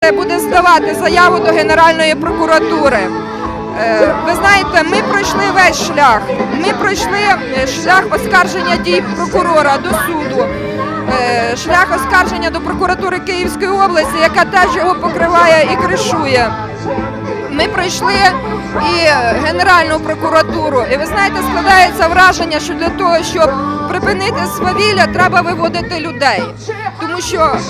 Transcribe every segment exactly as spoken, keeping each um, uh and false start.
буде здавати заяву до Генеральної прокуратури. Ви знаєте, ми пройшли весь шлях. Ми пройшли шлях оскарження дій прокурора до суду, шлях оскарження до прокуратури Київської області, яка теж його покриває і кришує. Ми пройшли і Генеральну прокуратуру. І ви знаєте, складається враження, що для того, щоб припинити свавілля, треба виводити людей. Тому що е,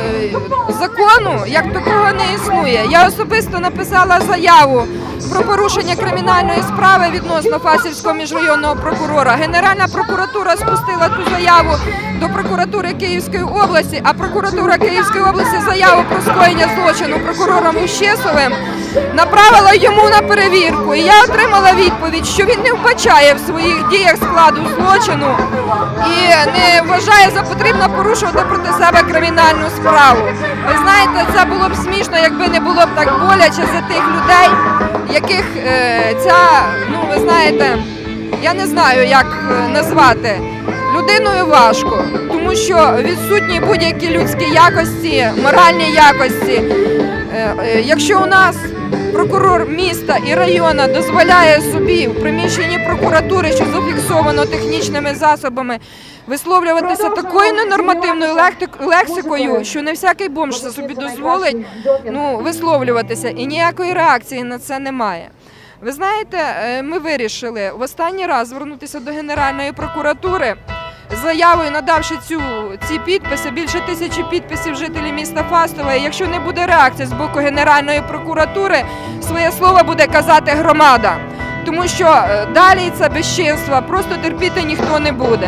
закону як такого не існує. Я особисто написала заяву про порушення кримінальної справи відносно Фастівського міжрайонного прокурора. Генеральна прокуратура спустила ту заяву до прокуратури Київської області, а прокуратура Київської області заяву про скоєння злочину прокурором Ущесовим направила йому на перевірку. І я отримала відповідь, що він не вбачає в своїх діях складу злочину і не вважає за потрібно порушувати проти себе кримінальну справу. Ви знаєте, це було б смішно, якби не було б так боляче за тих людей, яких е, ця, ну ви знаєте, я не знаю, як назвати, людиною важко, тому що відсутні будь-які людські якості, моральні якості. Е, е, якщо у нас прокурор міста і району дозволяє собі в приміщенні прокуратури, що зафіксовано технічними засобами, висловлюватися такою ненормативною лексикою, що не всякий бомж собі дозволить ну, висловлюватися, і ніякої реакції на це немає. Ви знаєте, ми вирішили в останній раз звернутися до Генеральної прокуратури з заявою, надавши цю, ці підписи, більше тисячі підписів жителів міста Фастова. І якщо не буде реакції з боку Генеральної прокуратури, своє слово буде казати громада. Тому що далі це безчинство просто терпіти ніхто не буде.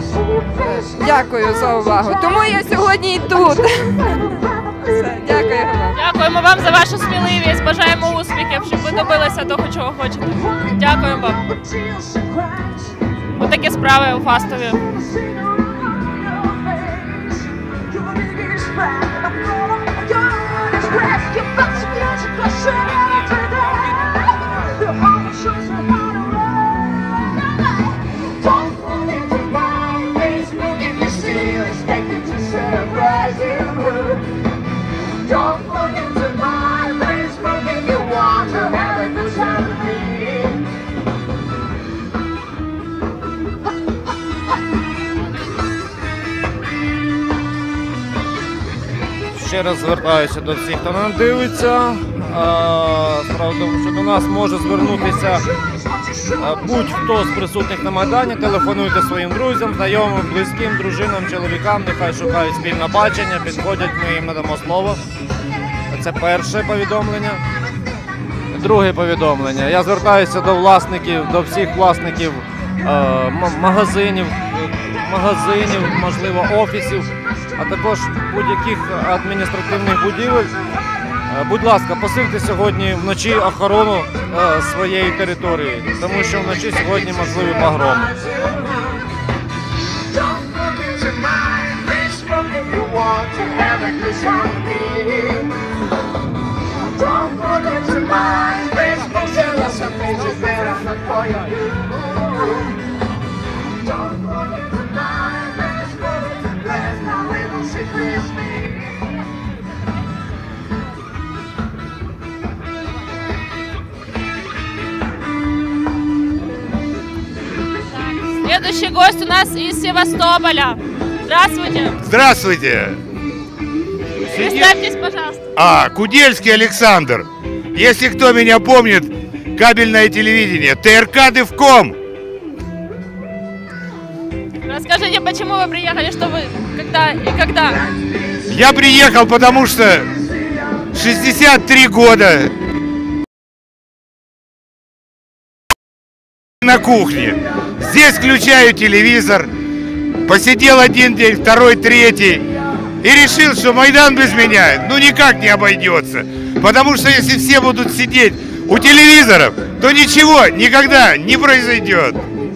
Дякую за увагу. Тому я сьогодні і тут. Все, дякую вам. Дякуємо вам за вашу сміливість, бажаємо успіхів, щоб ви добилися того, чого хочете. Дякуємо вам. Ось такі справи у Фастові. Ще раз звертаюся до всіх, хто нам дивиться. Справа в тому, що до нас може звернутися будь-хто з присутніх на Майдані. Телефонуйте своїм друзям, знайомим, близьким, дружинам, чоловікам. Нехай шукають спільне бачення, підходять, ми їм надамо слово. Це перше повідомлення. Друге повідомлення. Я звертаюся до власників, до всіх власників магазинів, магазинів, можливо, офісів, а також будь-яких адміністративних будівель. Будь ласка, посильте сьогодні вночі охорону своєї території, тому що вночі сьогодні можливі погроми. Следующий гость у нас из Севастополя. Здравствуйте. Здравствуйте. Представьтесь, пожалуйста. А, Кудельский Александр. Если кто меня помнит, кабельное телевидение, ТРК Дывком. Расскажите, почему вы приехали, что вы, когда и когда? Я приехал, потому что шестьдесят три года на кухне. Здесь включаю телевизор, посидел один день, второй, третий, и решил, что Майдан без меня ну никак не обойдется. Потому что если все будут сидеть у телевизоров, то ничего никогда не произойдет.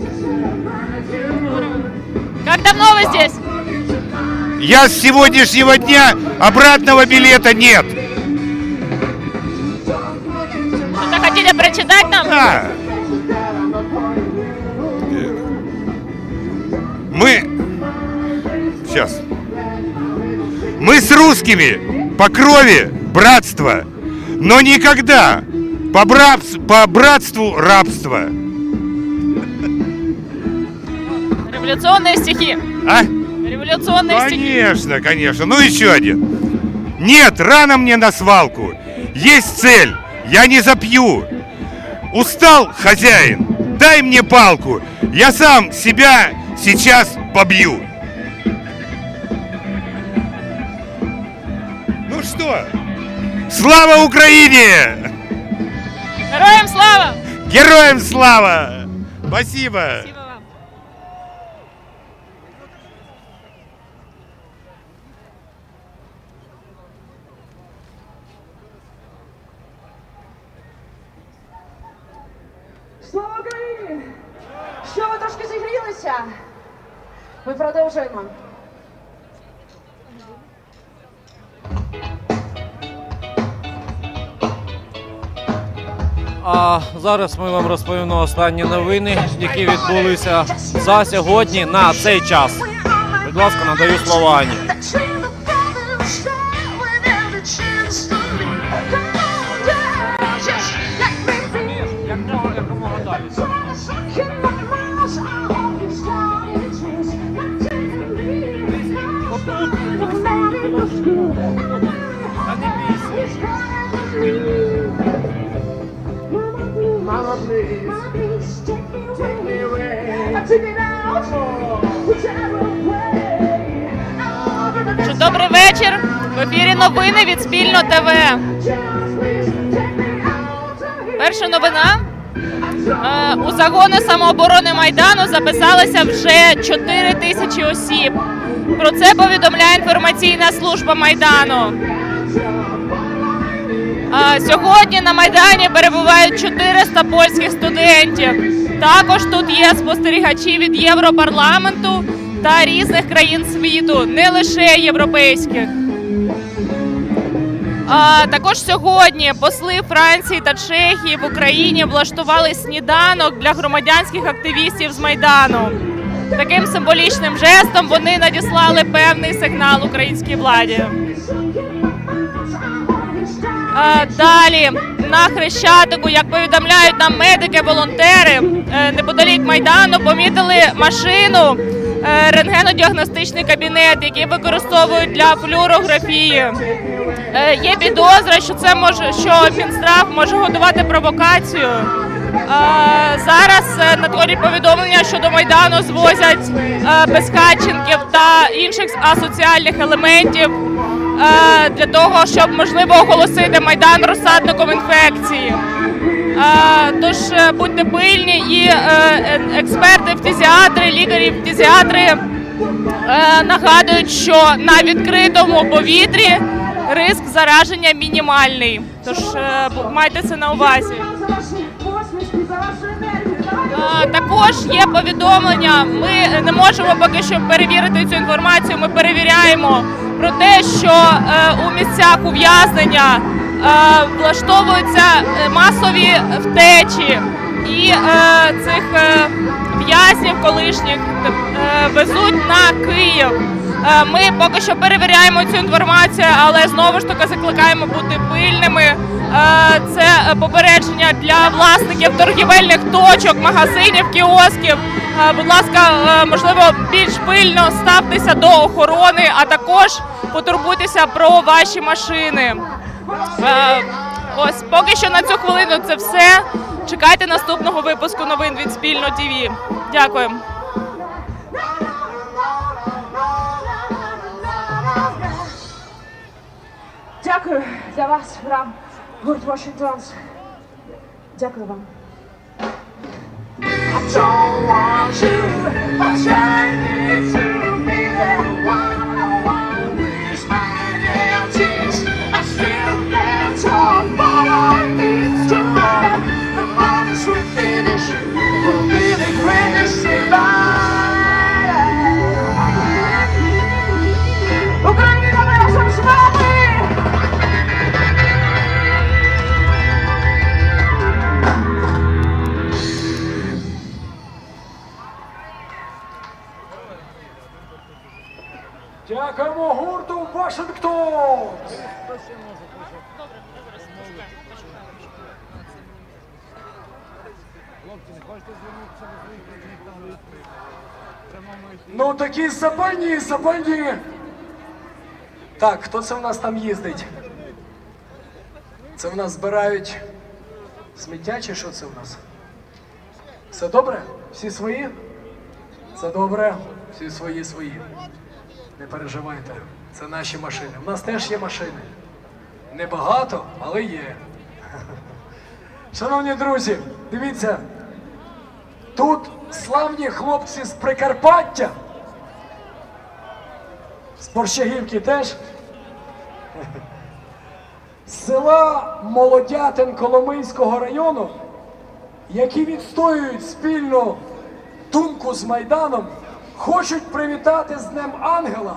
Как давно вы здесь? Я с сегодняшнего дня, обратного билета нет. Что-то хотели прочитать нам? Да. Мы... Сейчас. Мы с русскими по крови братство, но никогда по, брат- по братству рабство. Революционные стихи. А? Революционные стихи. Конечно, конечно. Ну еще один. Нет, рано мне на свалку. Есть цель, я не запью. Устал, хозяин, дай мне палку. Я сам себя сейчас побью. Ну что, слава Украине! Героям слава! Героям слава! Спасибо! Спасибо вам. Слава Україні! Що ви трошки зігрілися? Ми продовжуємо. А зараз ми вам розповімо останні новини, які відбулися за сьогодні на цей час. Будь ласка, надаю слово Ані. Якомога далі. Та не бійся. Mama, please, take me away. Take me out, whichever way. Що добрий вечір. В ефірі новини від Спільно ТВ. Перша новина. Е, У загони самооборони Майдану записалися вже чотири тисячі осіб. Про це повідомляє інформаційна служба Майдану. Е, Сьогодні на Майдані перебувають чотириста польських студентів. Також тут є спостерігачі від Європарламенту та різних країн світу, не лише європейських. А, також сьогодні посли Франції та Чехії в Україні влаштували сніданок для громадянських активістів з Майдану. Таким символічним жестом вони надіслали певний сигнал українській владі. А, далі, на Хрещатику, як повідомляють нам медики-волонтери, неподалік Майдану помітили машину, рентгенодіагностичний кабінет, який використовують для флюорографії. Є підозра, що це може, що Мінздрав може готувати провокацію. Зараз надходять повідомлення, що до Майдану звозять безхатченків та інших асоціальних елементів для того, щоб можливо оголосити Майдан розсадником інфекції. Тож будьте пильні, і експерти-фтизіатри, лікарі-фтизіатри нагадують, що на відкритому повітрі ризик зараження мінімальний. Тож майте це на увазі. Також є повідомлення, ми не можемо поки що перевірити цю інформацію, ми перевіряємо про те, що у місцях ув'язнення влаштовуються масові втечі, і цих в'язнів колишніх везуть на Київ. Ми поки що перевіряємо цю інформацію, але знову ж таки закликаємо бути пильними. Це попередження для власників торгівельних точок, магазинів, кіосків. Будь ласка, можливо, більш пильно ставтеся до охорони, а також потурбуйтеся про ваші машини. Ось, поки що на цю хвилину це все. Чекайте наступного випуску новин від Спільно ТВ. Дякую. Дякую для вас, грам гурт Вашингтонс. Дякую вам. I don't want you, but I need to be there. One on one is my tears. I still can't talk, but I need to run. The moments we finish will be the greatest divide. Україна разом з вами! Дякуємо гурту Вашингтон! Ну такі сапані, сапані. Так, хто це в нас там їздить? Це в нас збирають сміття чи що це в нас? Все добре? Всі свої? Все добре? Всі свої свої. Не переживайте, це наші машини. У нас теж є машини. Небагато, але є. Шановні друзі, дивіться, тут славні хлопці з Прикарпаття, з Борщагівки теж, з села Молодятин Коломийського району, які відстоюють спільну думку з Майданом, хочуть привітати з Днем Ангела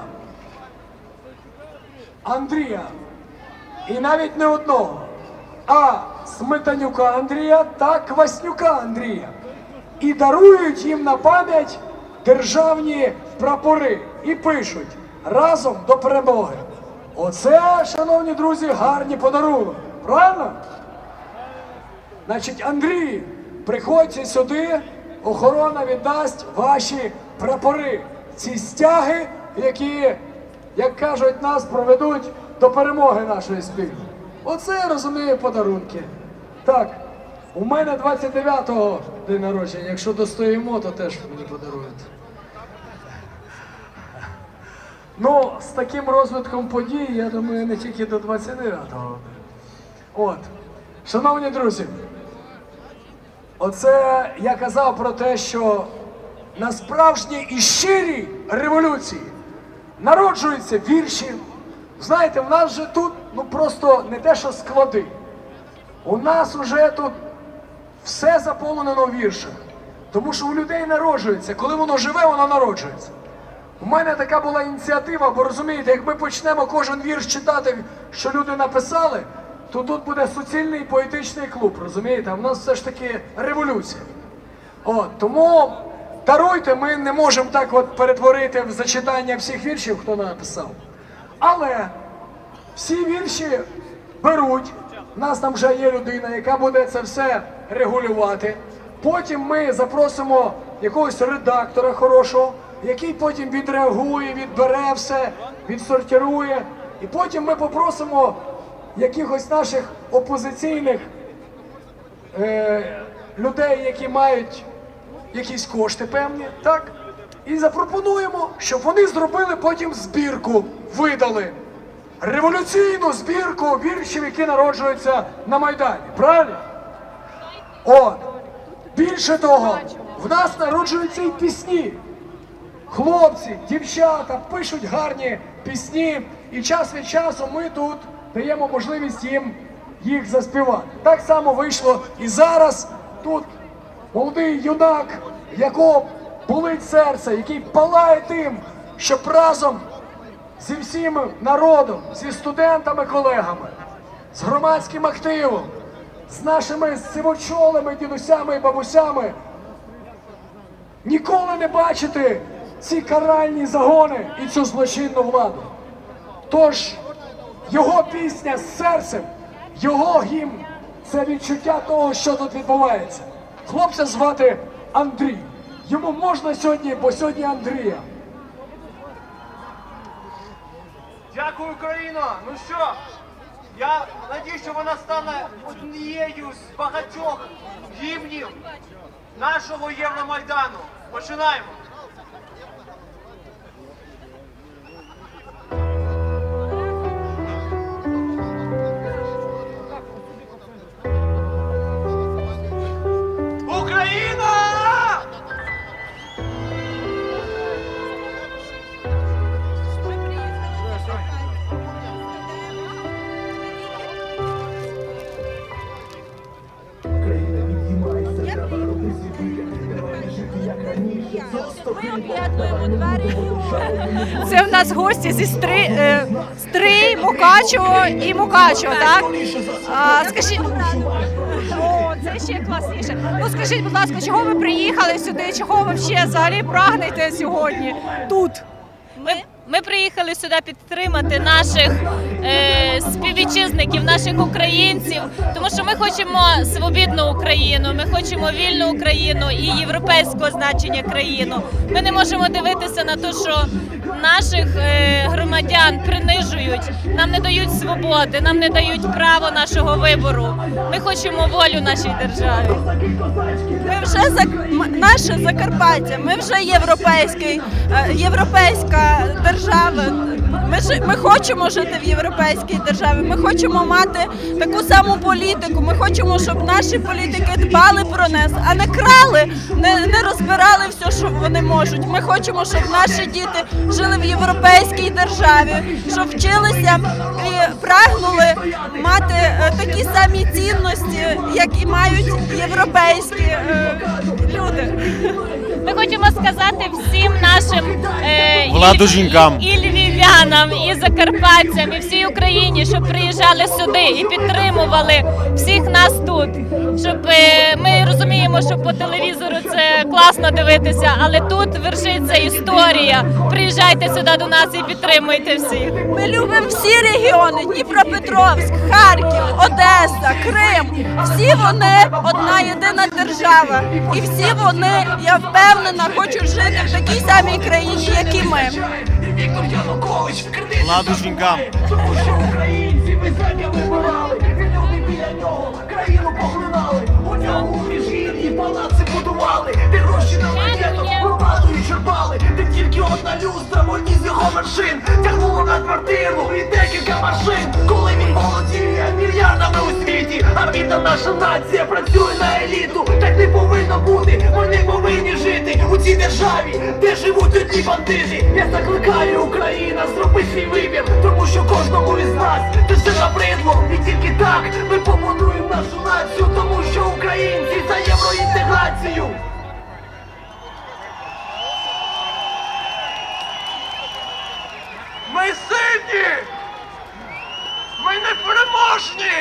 Андрія. І навіть не одного, а Сметанюка Андрія та Кваснюка Андрія. І дарують їм на пам'ять державні прапори. І пишуть «Разом до перемоги». Оце, шановні друзі, гарні подарунки. Правильно? Значить, Андрій, приходьте сюди, охорона віддасть ваші прапори. Ці стяги, які, як кажуть, нас проведуть до перемоги нашої спільної. Оце, я розумію, подарунки. Так, у мене двадцять дев'ятого день народження, якщо достоїмо, то теж мені подарують. Ну, з таким розвитком подій, я думаю, не тільки до двадцять дев'ятого. От, шановні друзі, оце я казав про те, що на справжній і щирій революції народжуються вірші. Знаєте, в нас же тут, ну просто не те, що склади. У нас уже тут все заповнено в віршах. Тому що у людей народжується. Коли воно живе, воно народжується. У мене така була ініціатива, бо розумієте, як ми почнемо кожен вірш читати, що люди написали, то тут буде суцільний поетичний клуб, розумієте? А в нас все ж таки революція. От, тому даруйте, ми не можемо так от перетворити в зачитання всіх віршів, хто написав. Але всі вірші беруть, у нас там вже є людина, яка буде це все регулювати. Потім ми запросимо якогось редактора хорошого, який потім відреагує, відбере все, відсортирує. І потім ми попросимо якихось наших опозиційних е, людей, які мають якісь кошти певні, так? І запропонуємо, щоб вони зробили потім збірку, видали. Революційну збірку віршів, які народжуються на Майдані. Правильно? От. Більше того, в нас народжуються і пісні. Хлопці, дівчата пишуть гарні пісні, і час від часу ми тут даємо можливість їм їх заспівати. Так само вийшло і зараз. Тут молодий юнак, якого болить серце, який палає тим, щоб разом зі всім народом, зі студентами-колегами, з громадським активом, з нашими сивочолими дідусями і бабусями ніколи не бачити ці каральні загони і цю злочинну владу. Тож його пісня з серцем, його гімн – це відчуття того, що тут відбувається. Хлопця звати Андрій. Йому можна сьогодні, бо сьогодні Андрія. Дякую, Україно! Ну що, я надію, що вона стане однією з багатьох гімнів нашого Євромайдану. Починаємо! Україна! Це в нас гості зі Стри, е, Стрий, Мукачево і Мукачево, так? А, скажіть, о, це ще класніше. Ну скажіть, будь ласка, чого ви приїхали сюди, чого ви ще взагалі прагнете сьогодні тут? Ми Ми приїхали сюди підтримати наших е, співвітчизників, наших українців, тому що ми хочемо свобідну Україну, ми хочемо вільну Україну і європейського значення країну. Ми не можемо дивитися на те, що наших е, громадян принижують, нам не дають свободи, нам не дають право нашого вибору. Ми хочемо волю нашій державі. Ми вже зак- наше Закарпаття, ми вже європейський, е, європейська держава. Ми, ж, ми хочемо жити в європейській державі, ми хочемо мати таку саму політику, ми хочемо, щоб наші політики дбали про нас, а не крали, не, не розбирали все, що вони можуть. Ми хочемо, щоб наші діти жили в європейській державі, щоб вчилися і прагнули мати е, такі самі цінності, як і мають європейські е, люди. Ми хочемо сказати всім нашим е, Владу і, жінкам. і, і львів'янам, і закарпатцям, і всій Україні, щоб приїжджали сюди і підтримували всіх нас тут. Щоб е, ми розуміємо, що по телевізору це класно дивитися, але тут вершиться історія. Приїжджайте сюди до нас і підтримуйте всіх. Ми любимо всі регіони: Дніпропетровськ, Харків, Одеса, Крим. Всі вони одна єдина держава. І всі вони, я впевнена, хочуть жити в такій самій країні, як і ми. Владу жінкам. Тому що українці високо вибирали, люди біля нього країну поглинали. У ньому в міжгір'ї палаци будували, де гроші на ракетах громаду і черпали. Де тільки одна люстра в одній з його машин тягнула на квартиру і декілька машин. Коли він володіє мільярдами у світі, а бідна наша нація працює на еліту. Так не повинно бути, ми не повинні жити у цій державі, де живуть одні бандити. Я закликаю, Україна, зроби свій вибір, тому що кожному із нас це все набридло. І тільки так ми побудуємо нашу націю, тому що українці за євроінтеграцію. Ми сильні! Ми непереможні!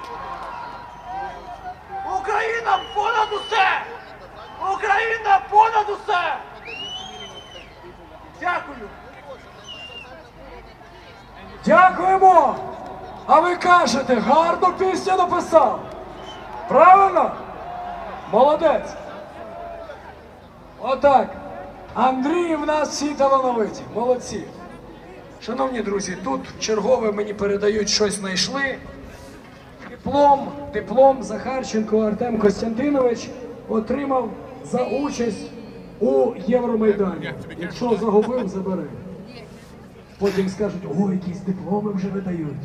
Україна понад усе! Україна понад усе! Дякую! Дякуємо! А ви кажете, гарну пісню написав. Правильно? Молодець. Отак. Андрій в нас всі талановиті. Молодці. Шановні друзі, тут чергове мені передають, щось знайшли. Диплом, диплом Захарченко Артем Костянтинович отримав за участь у Євромайдані. Якщо загубив, забери. Потім скажуть, о, якісь дипломи вже видають.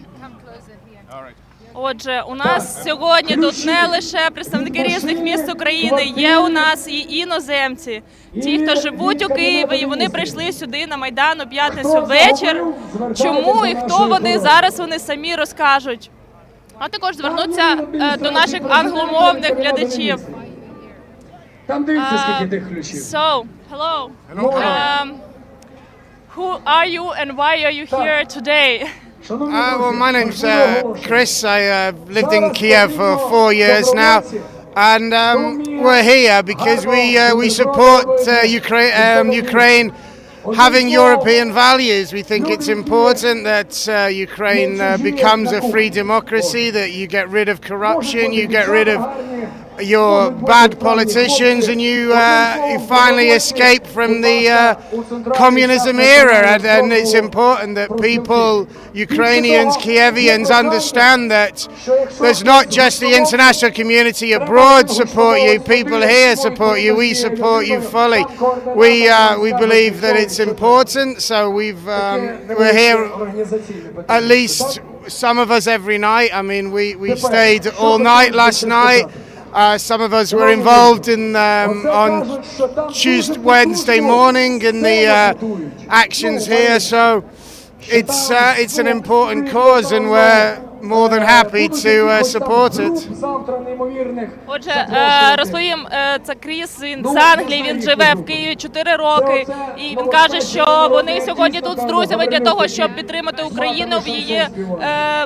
Отже, у нас сьогодні тут не лише представники різних міст України, є у нас і іноземці, ті, хто живуть у Києві, і вони прийшли сюди на Майдан у п'ятницю вечір. Чому і хто вони, зараз вони самі розкажуть. А також звернуться е, до наших англомовних глядачів. Там дивіться, скільки тих ключів. So, hello. Um, who are you and why are you here today? Uh, well, my name's uh, Chris. I uh, lived in Kiev for four years now, and um, we're here because we uh, we support uh, Ukraine, um, Ukraine having European values. We think it's important that uh, Ukraine uh, becomes a free democracy, that you get rid of corruption, you get rid of your bad politicians, and you, uh, you finally escape from the uh, communism era. And, and it's important that people, Ukrainians, Kievians, understand that there's not just the international community abroad support you, people here support you, we support you fully. We, uh, we believe that it's important, so we've, um, we're here at least some of us every night. I mean, we, we stayed all night last night. Uh, some of us were involved in um, on Tuesday, Wednesday morning in the uh, actions here. So it's uh, it's an important cause, and we're more than happy to uh, support it. Отже, розповім, це Кріс, він з Англії, він живе в Києві чотири роки, і він каже, що вони сьогодні тут з друзями для того, щоб підтримати Україну в її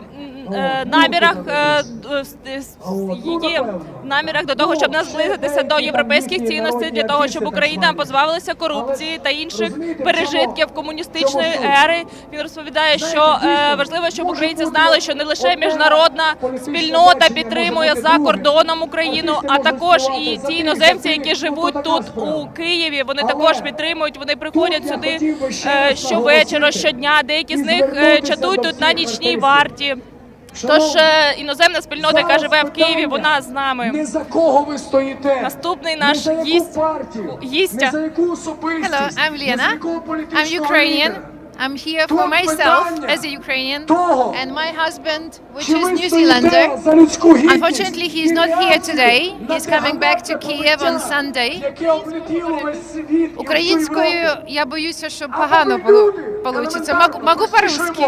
е, намірах е, її намірах до того, щоб нас зблизитися до європейських цінностей, для того, щоб Україна позбавилася корупції та інших пережитків комуністичної ери. Він розповідає, що е, важливо, щоб українці знали, що не лише міжнародна спільнота підтримує за кордоном Україну, а також і ті іноземці, які живуть тут у Києві, вони також підтримують, вони приходять сюди е, щовечора, щодня, деякі з них е, чатують тут на нічній варті. Тож е, іноземна спільнота, яка живе в Києві, вона з нами. Не за кого ви стоїте. Наступний наш гість. Гістя. Hello, I'm Lena. I'm Ukrainian. I'm here for myself as a Ukrainian and my husband, which is New Zealander. Unfortunately, he's not here today. He's coming back to Kiev on Sunday. Українською я боюся, що погано получится. Могу, могу по-русски.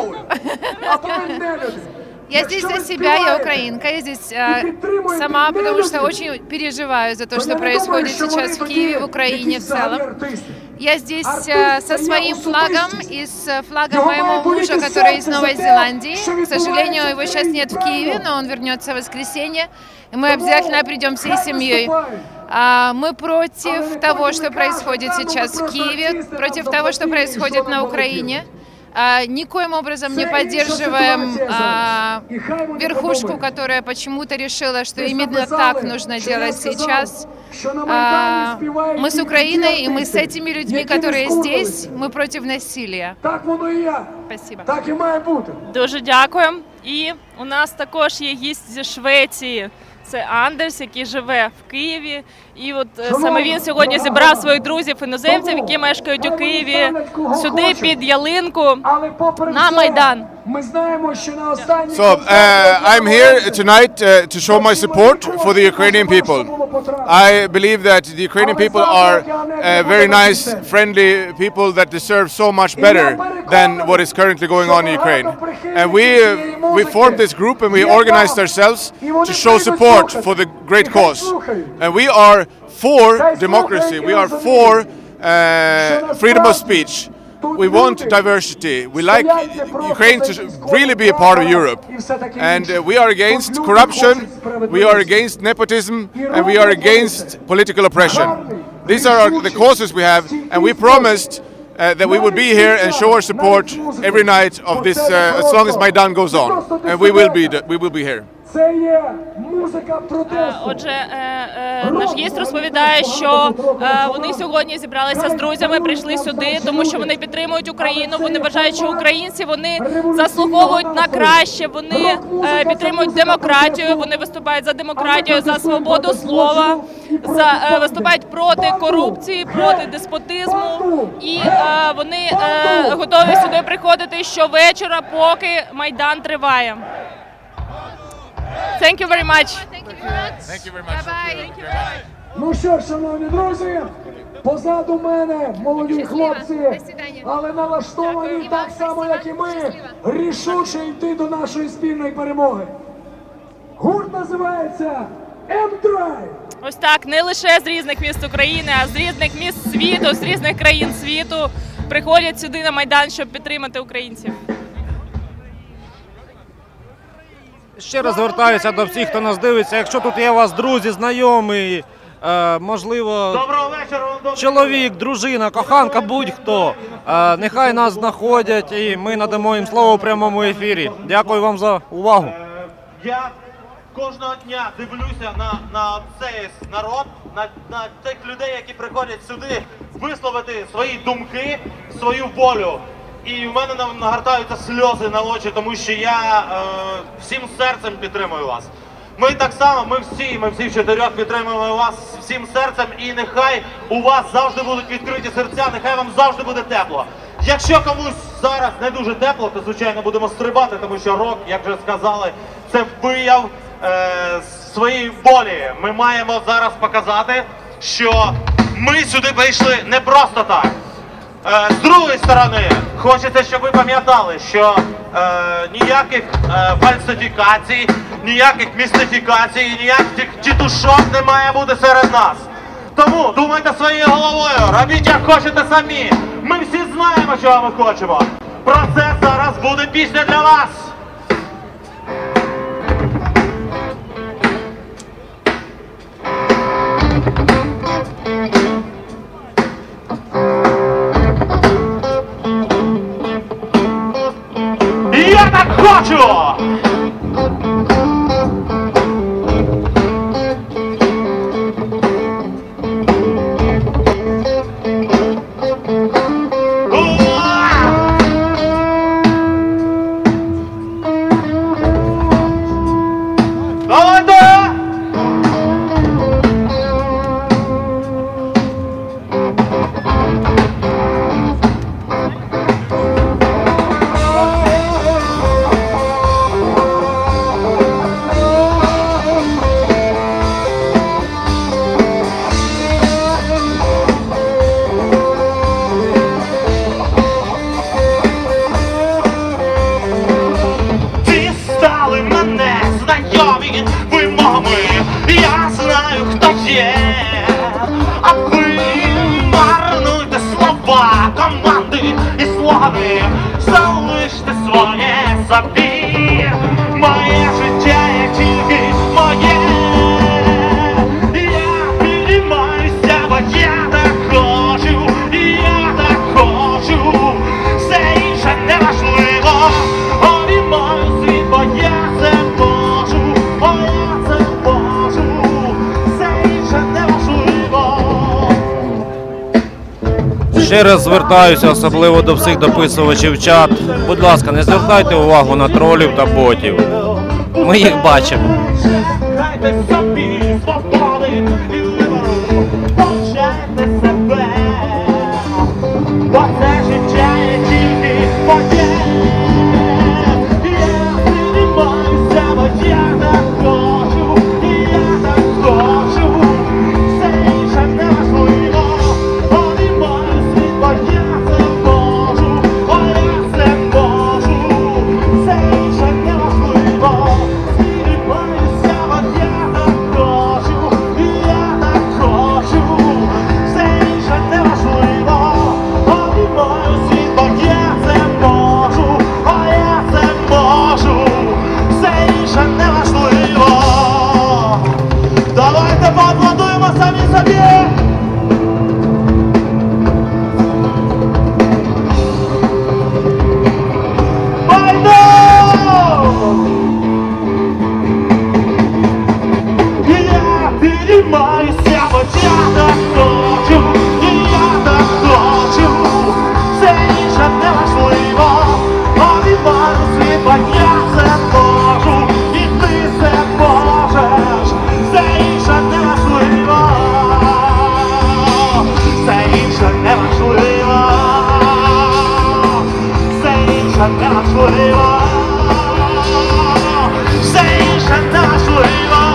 Я здесь за себя, я украинка, я здесь э, сама, потому что очень переживаю за то, что происходит сейчас в Киеве, в Украине в целом. Я здесь э, со своим флагом и с флагом моего мужа, который из Новой Зеландии. К сожалению, его сейчас нет в Киеве, но он вернется в воскресенье, и мы обязательно придем всей семьей. А, мы против того, что происходит сейчас в Киеве, против того, что происходит на Украине. А, никоим образом не поддерживаем а, верхушку, которая почему-то решила, что именно так нужно делать сейчас. А, мы с Украиной, и мы с этими людьми, которые здесь, мы против насилия. Спасибо. Дуже дякуємо. І у нас також є гість зі Швеції. Це Андерс, який живе в Києві. І от саме він сьогодні зібрав своїх друзів-іноземців, які мешкають у Києві, сюди під ялинку на Майдан. So uh, I'm here tonight uh, to show my support for the Ukrainian people. I believe that the Ukrainian people are uh, very nice, friendly people that deserve so much better than what is currently going on in Ukraine. And we uh, we formed this group and we organized ourselves to show support for the great cause. And we are for democracy. We are for uh, freedom of speech. We want diversity. We like Ukraine to really be a part of Europe. And uh, we are against corruption, we are against nepotism, and we are against political oppression. These are our, the causes we have, and we promised uh, that we would be here and show our support every night of this, uh, as long as Maidan goes on. And we will be, we will be here. Отже, наш гість розповідає, що вони сьогодні зібралися з друзями, прийшли сюди, тому що вони підтримують Україну, вони вважають, що українці, вони заслуговують на краще, вони підтримують демократію, вони виступають за демократію, за свободу слова, за, виступають проти корупції, проти деспотизму, і вони готові сюди приходити щовечора, поки Майдан триває. Thank you very much. Thank you very much. Thank you very much. Bye-bye. Ну що ж, шановні друзі, позаду мене молоді хлопці, але налаштовані так само, як і ми, рішуче йти до нашої спільної перемоги. Гурт називається М-Драйв. Ось так, не лише з різних міст України, а з різних міст світу, з різних країн світу приходять сюди на Майдан, щоб підтримати українців. Ще раз звертаюся до всіх, хто нас дивиться. Якщо тут є у вас друзі, знайомі, е, можливо, чоловік, дружина, коханка, будь-хто, е, нехай нас знаходять і ми надамо їм слово у прямому ефірі. Дякую вам за увагу. Я кожного дня дивлюся на, на цей народ, на, на тих людей, які приходять сюди висловити свої думки, свою волю. І в мене нагортаються сльози на очі, тому що я е, всім серцем підтримую вас. Ми так само, ми всі, ми всі в чотирьох підтримуємо вас всім серцем, і нехай у вас завжди будуть відкриті серця, нехай вам завжди буде тепло. Якщо комусь зараз не дуже тепло, то звичайно будемо стрибати, тому що рок, як вже сказали, це вияв е, своєї болі. Ми маємо зараз показати, що ми сюди прийшли не просто так. З другої сторони, хочеться, щоб ви пам'ятали, що е, ніяких е, фальсифікацій, ніяких містифікацій, ніяких тітушок не має бути серед нас. Тому думайте своєю головою, робіть як хочете самі. Ми всі знаємо, чого ми хочемо. Про це зараз буде пісня для вас. собі, моє життя є тільки моє. Я підіймаюся, бо я так хочу, я так хочу, все інше не важливо. Обіймаю світ, бо я це можу, бо я це можу, все інше не важливо. Ще раз звертаюся особливо до всіх дописувачів чат. Будь ласка, не звертайте увагу на тролів та ботів. Ми їх бачимо. Дайте собі свободи і вибору, повчайте себе, бо це життя є тільки моє. Я підіймаюся, бо я так хочу, я так хочу, все інше не важливо. Обіймаю світ, бо я це можу, бо я це можу, все інше не важливо. Підіймаюся, бо я так хочу, я так хочу, все інше не важливо. Обіймаю світ, бо я це можу, бо я це можу, все інше не важливо. Давайте поаплодуємо самі собі. Я підіймаюся, бо я так хочу, я так хочу, все інше не важливо. Обіймаю світ, бо я це можу, і ти це можеш, все інше не важливо, все інше не важливо, все інше не важливо, все інше не важливо.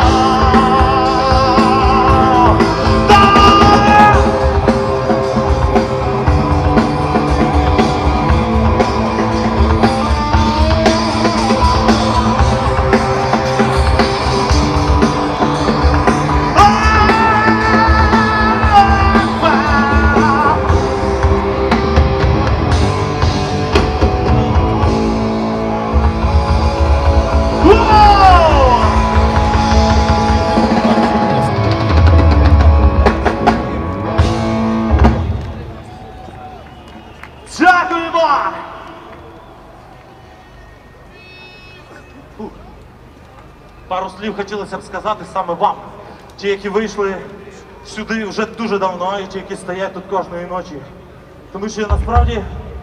Дякуємо! Фух. Пару слів хотілося б сказати саме вам, ті, які вийшли сюди вже дуже давно, і ті, які стоять тут кожної ночі. Тому що насправді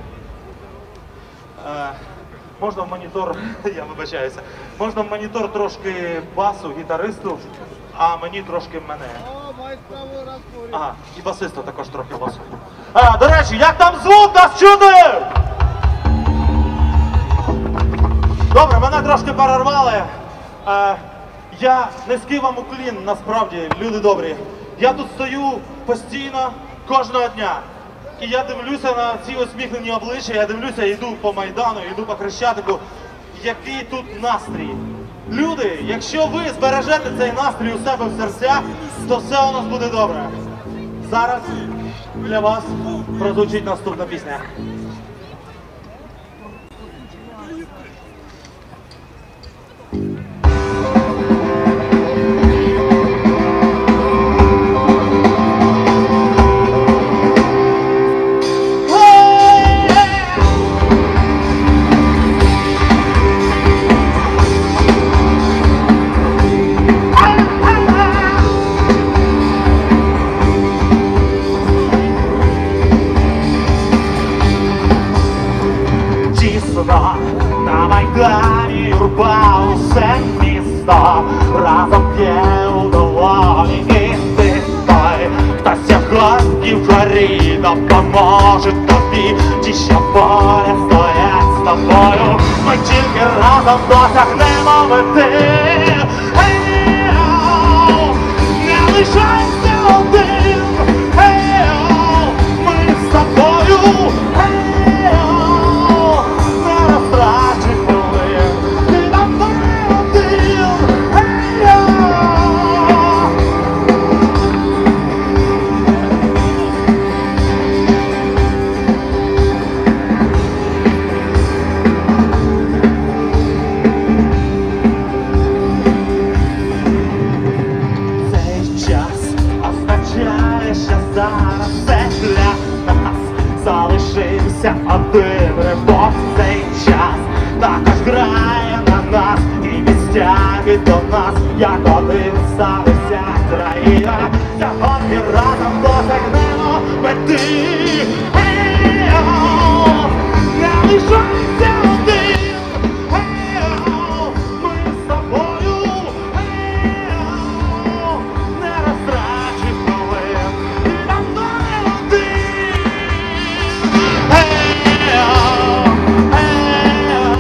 е, можна в монітор, я вибачаюся, можна в монітор трошки басу, гітаристу, а мені трошки мене. Ага, і басисту також трохи басу. А, до речі, як там звук, нас чути? Добре, мене трошки перервали. Е, я низький вам уклін, насправді, люди добрі. Я тут стою постійно, кожного дня. І я дивлюся на ці усміхнені обличчя, я дивлюся, йду по Майдану, йду по Хрещатику. Який тут настрій. Люди, якщо ви збережете цей настрій у себе в серцях, то все у нас буде добре. Зараз для вас прозвучить наступна пісня. На Майдані юрба, усе місто разом п'є у долоні, і ти той, хто сьогодні в жарі допоможе тобі. Ті, що поряд стоять з тобою, ми тільки разом досягнемо мети. Ей-йоу, не лишайся один, ей-йоу, ми з тобою. залишився один ремонт цей час, також грає на нас і відстягує до нас, як один ставився країна. Сьогодні разом досягнемо мети. Ей-о, не лишайся один. Ей-о, ми з тобою. Ей-о, не розтрачуй хвилин, ти давно не один. Ей-о, ей-о,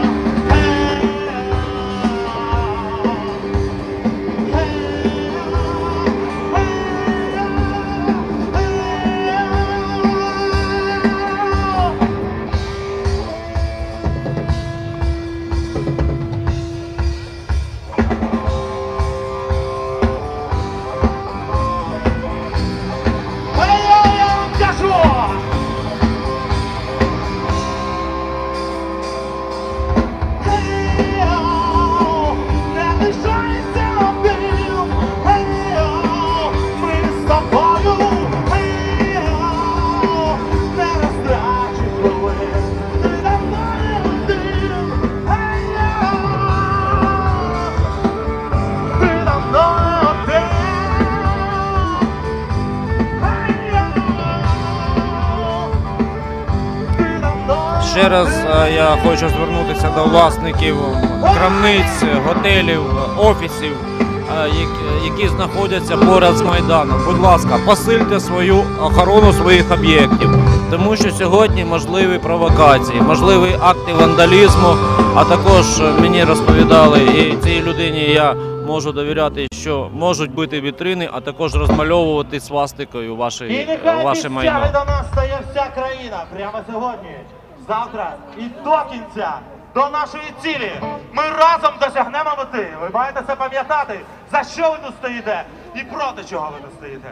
Ще раз е, я хочу звернутися до власників крамниць, готелів, офісів, е, які- які знаходяться поряд з Майданом. Будь ласка, посильте свою охорону своїх об'єктів, тому що сьогодні можливі провокації, можливі акти вандалізму, а також мені розповідали, і цій людині я можу довіряти, що можуть бити вітрини, а також розмальовувати свастикою ваші, І нехай ваше під майно. стяги до нас стає вся країна прямо сьогодні, завтра і до кінця, до нашої цілі. Ми разом досягнемо мети. Ви маєте це пам'ятати, за що ви тут стоїте і проти чого ви тут стоїте.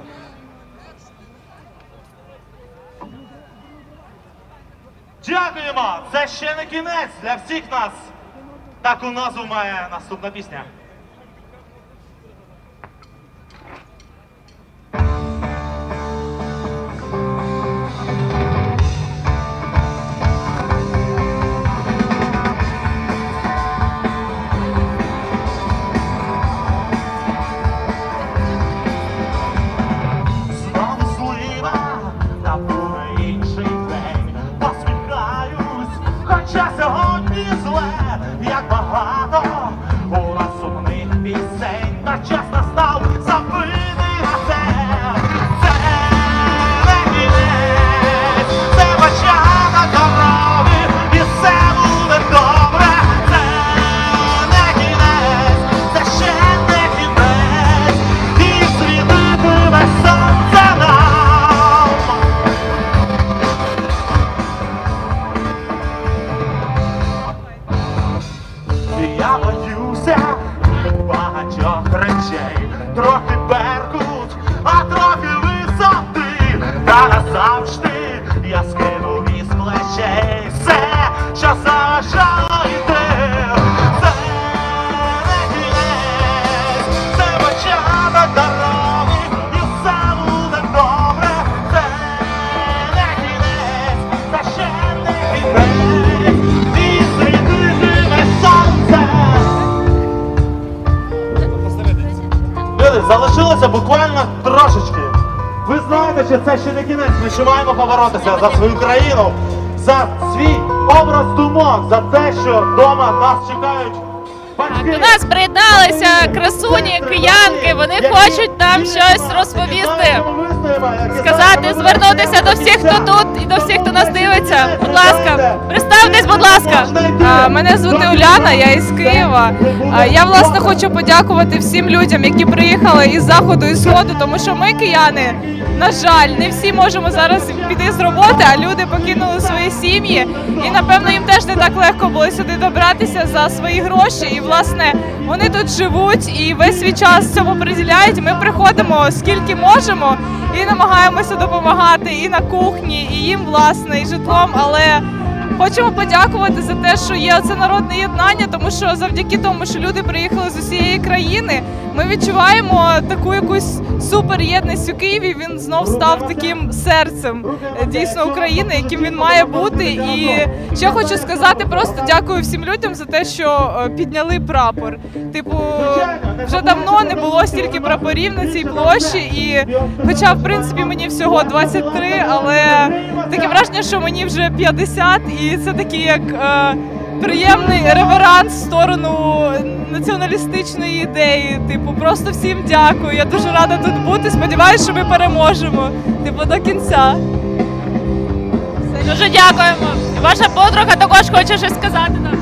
Дякуємо! Це ще не кінець для всіх нас. Таку назву має наступна пісня. Знову злива, та буде інший день. Посміхаюсь, хоча сьогодні зле, як багато у нас сумних пісень. Та час настав, забити на це. Це не кінець, це початок дороги, і все буде добре. Це не кінець, це ще не кінець, і світитиме сонце нам. Я боюся багатьох речей, трохи беркут, а трохи висоти, та назавжди я скинув із плечей все, що заважало йти. Це не кінець, це початок дороги, і все буде добре. Це не кінець, це ще не кінець, і світитиме сонце. Люди, залишилося буквально трошечки. Ви знаєте, що це ще не кінець. Ми ще маємо поборотися за свою країну, за свій образ думок, за те, що вдома нас чекають батьки. До нас приєдналися красуні, киянки, вони хочуть нам щось розповісти, сказати, звернутися до всіх, хто тут і до всіх, хто нас дивиться. Будь ласка, представтесь, будь ласка. А, Мене звати Уляна, я із Києва. А, Я, власне, хочу подякувати всім людям, які приїхали із заходу і сходу, тому що ми, кияни, на жаль, не всі можемо зараз піти з роботи, а люди покинули свої сім'ї. І, напевно, їм теж не так легко було сюди добратися за свої гроші. І, власне, вони тут живуть і весь свій час цьому приділяють. Ми приходимо скільки можемо і намагаємося допомагати і на кухні, і їм, власне, і житлом, але хочемо подякувати за те, що є оце народне єднання, тому що завдяки тому, що люди приїхали з усієї країни, ми відчуваємо таку якусь супер єдність у Києві, він знов став таким серцем дійсно України, яким він має бути. І ще хочу сказати, просто дякую всім людям за те, що підняли прапор. Типу, вже давно не було стільки прапорів на цій площі, і хоча, в принципі, мені всього двадцять три, але таке враження, що мені вже п'ятдесят, і це такий як е, приємний реверанс в сторону націоналістичної ідеї. Типу, просто всім дякую. Я дуже рада тут бути. Сподіваюся, що ми переможемо. Типу, до кінця. Дуже дякуємо. Ваша подруга також хоче щось сказати нам.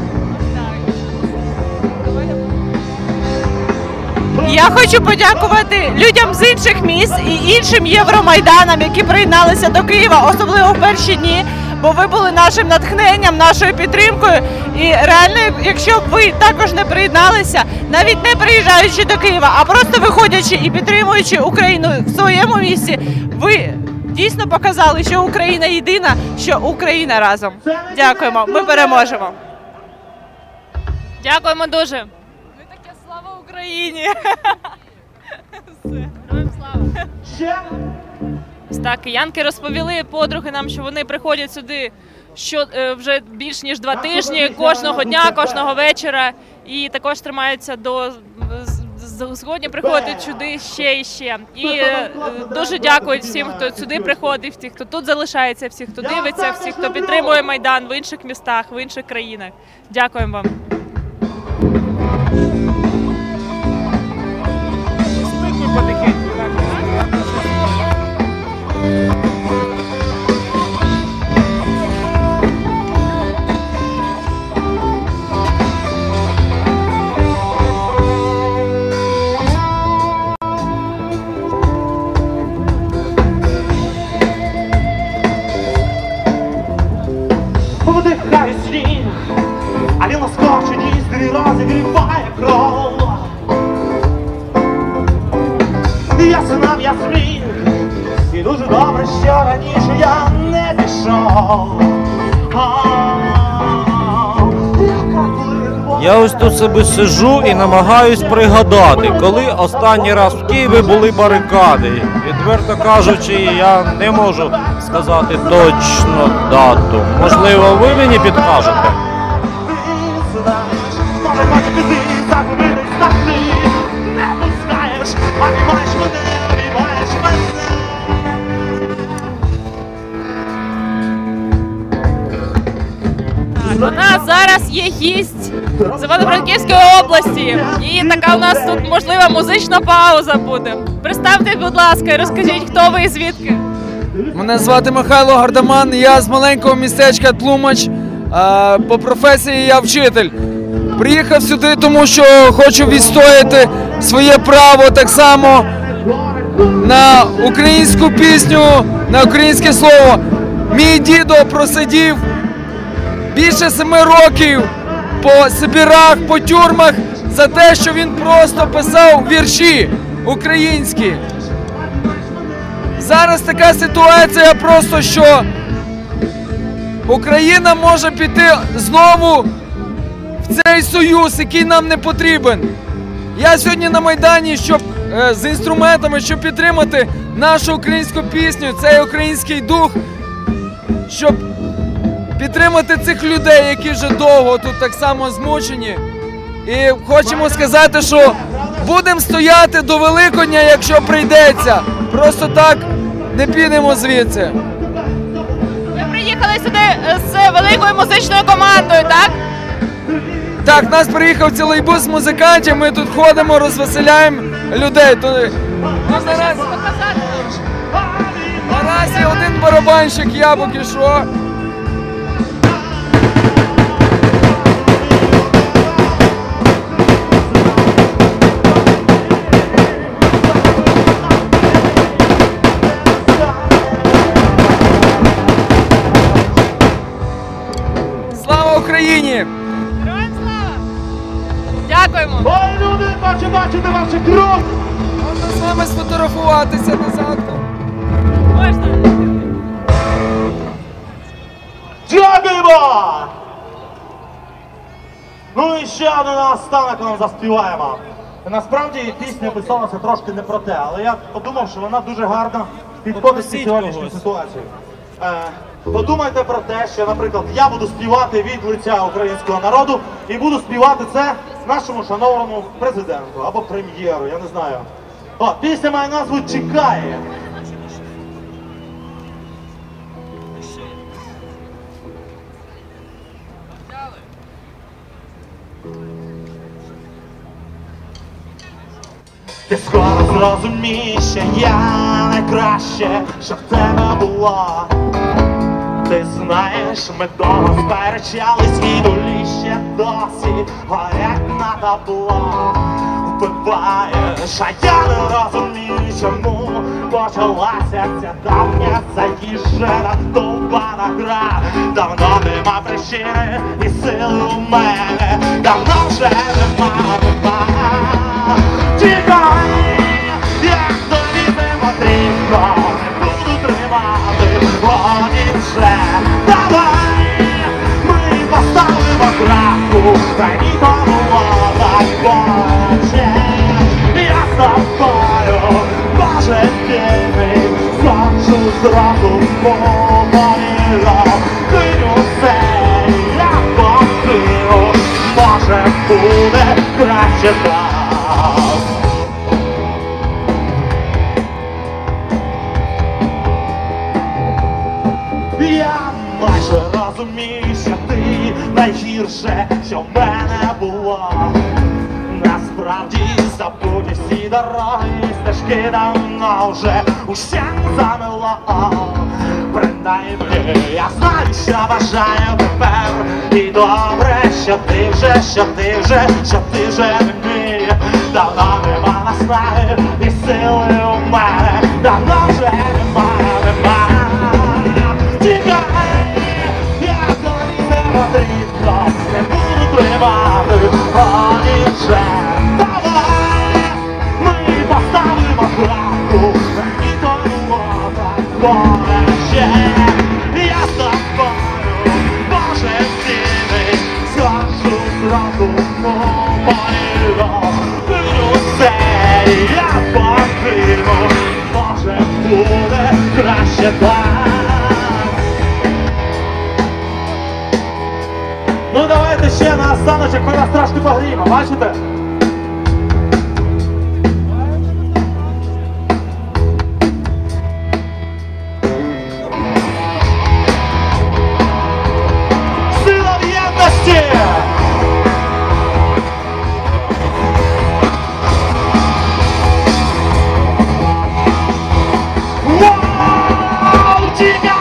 Я хочу подякувати людям з інших міст і іншим Євромайданам, які приєдналися до Києва, особливо в перші дні, бо ви були нашим натхненням, нашою підтримкою. І реально, якщо б ви також не приєдналися, навіть не приїжджаючи до Києва, а просто виходячи і підтримуючи Україну в своєму місці, ви дійсно показали, що Україна єдина, що Україна разом. Дякуємо, ми переможемо. Дякуємо дуже. Ми таке слава Україні! Героям слава! Так, киянки розповіли подруги нам, що вони приходять сюди що, е, вже більш ніж два тижні, кожного дня, кожного вечора, і також тримаються до згодні приходити сюди ще і ще. І е, дуже дякують всім, хто сюди приходить, всіх, хто тут залишається, всіх, хто дивиться, всіх, хто підтримує Майдан в інших містах, в інших країнах. Дякуємо вам. Вдихає сніг, а він лоскоче ніс, три рази грібає кров. Я синав Ясмін, і дуже добре, що раніше я не пішов. Я ось тут себе сиджу і намагаюсь пригадати, коли останній раз в Києві були барикади. Відверто кажучи, я не можу сказати точно дату. Можливо, ви мені підкажете? У нас зараз є гість з Івано-Франківської області, і така у нас тут, можливо, музична пауза буде. Представте, будь ласка, і розкажіть, хто ви і звідки? Мене звати Михайло Гардаман, я з маленького містечка Тлумач, по професії я вчитель. Приїхав сюди, тому що хочу відстояти своє право так само на українську пісню, на українське слово. Мій дідо просидів більше семи років по Сибірах, по тюрмах за те, що він просто писав вірші українські. Зараз така ситуація просто, що Україна може піти знову в цей союз, який нам не потрібен. Я сьогодні на Майдані, щоб з інструментами, щоб підтримати нашу українську пісню, цей український дух, щоб підтримати цих людей, які вже довго тут так само змучені. І хочемо сказати, що будемо стояти до Великодня, якщо прийдеться. Просто так не підемо звідси. Ви приїхали сюди з великою музичною командою, так? Так, нас приїхав цілий бус музикантів, ми тут ходимо, розвеселяємо людей. Наразі, наразі один барабанщик, я поки що. Слава Україні! Героям слава! Дякуємо! Ой, люди, хочу бачити ваші кров! Можна з вами сфотографуватися назад? Можна? Дякуємо! Ну і ще один останок нам заспіваємо. Насправді пісня писалася трошки не про те, але я подумав, що вона дуже гарно підходить під сьогоднішню ситуацію. Е, подумайте про те, що, наприклад, я буду співати від лиця українського народу і буду співати це нашому шановному президенту або прем'єру, я не знаю. О, пісня має назву «Чекає». Ти скоро зрозумієш, що я найкраще, що в тебе було. Ти знаєш, ми довго сперечались, і долі ще досі горять на табло. Вбиваєш, а я не розумію, чому почалася ця давня заїжджена довбана гра. Давно нема причини і сили у мене, давно вже нема, нема. Чекай, як тобі не потрібно, не буду тримати, годі вже. Давай, ми поставимо крапку, та нікому так боляче. Я з тобою, Боже дивний, схожу з року помило. Кинь усе, я покину, може буде краще так. Я майже розумію, що ти найгірше, що в мене було. Насправді забудь всі дороги, стежки давно вже усе замело. Принаймні я знаю, що бажаю тепер. І добре, що ти вже, що ти вже, що ти вже мені. Давно нема наснаги і сили у мене, давно вже нема, нема. Тікай, я тобі не потрібно, не буду тримати, годі вже. Давай, ми поставимо крапку, і тому так боляче. Я з тобою, Боже дивний, схожу з розуму помило. Кинь усе, я покину, може буде краще так. Ну давайте ще на останочок ми нас трошки погріємо, бачите? Сила в єдності! Вау, тікай!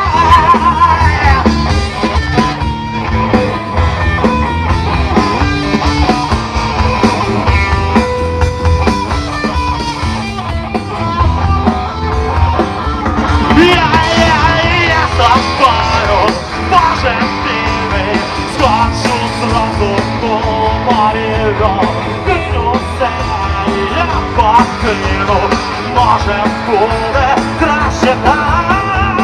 Може буде краще так.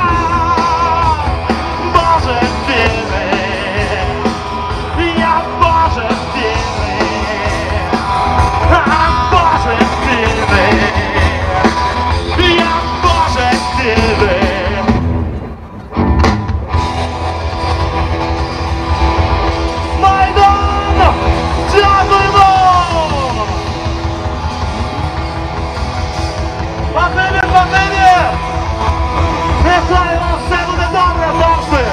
Боже дивний, я Боже дивний, а Боже дивний, я Боже дивний. Майдан! Дякуємо! Спасибі, спасибі! Нехай вам все буде добре завжди!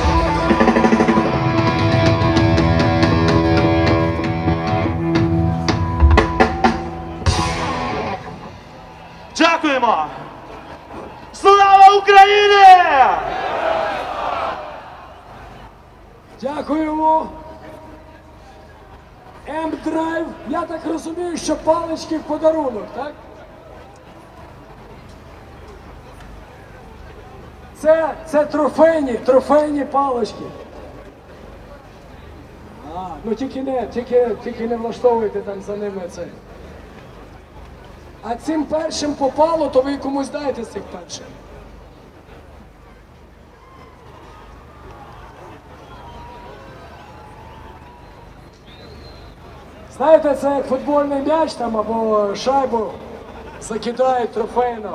Дякуємо! Слава Україні! Дякуємо! М-драйв, я так розумію, що палички в подарунок, так? Це, це трофейні, трофейні палички. А, ну тільки не, тільки, тільки не влаштовуйте там за ними це. А цим першим попало, то ви комусь дайте з цих перших. Знаєте, це як футбольний м'яч там або шайбу закидають трофейно.